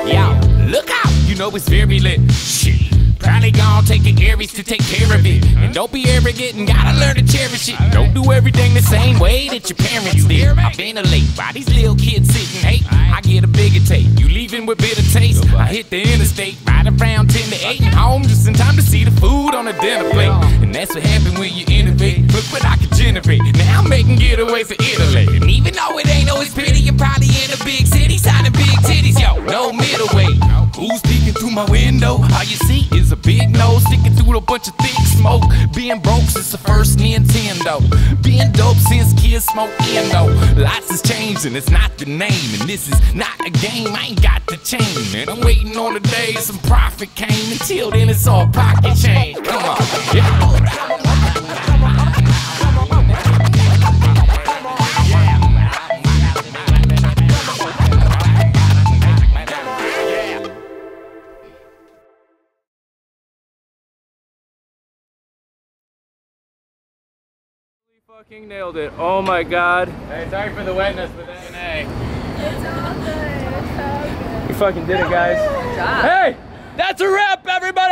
Yo, look out, you know it's very lit. Shit. Probably gonna take an Aries to take care of it. And don't be arrogant and gotta learn to cherish it. Don't do everything the same way that your parents did. I've been late by these little kids sitting hate. I get a bigger take, you leaving with bitter taste. I hit the interstate right around 10 to 8 and home just in time to see the food on the dinner plate. And that's what happens when you innovate. Look what I can generate. Now I'm making getaways to Italy. And even though it ain't always pretty, you're probably in a big city signing big titties. Yo, no middleweight. Who's peeking through my window? All you see is a big nose sticking through a bunch of thick smoke. Being broke since the first Nintendo. Being dope since kids smoke endo. Lots has changed and it's not the name. And this is not a game, I ain't got the chain. And I'm waiting on the day some profit came. Until then it's all pocket change. Come on, yeah. Fucking nailed it. Oh my god. Hey, sorry for the wetness, but that's an A. It's all good. It's all good. You fucking did it, guys. Good job. Hey, that's a wrap, everybody.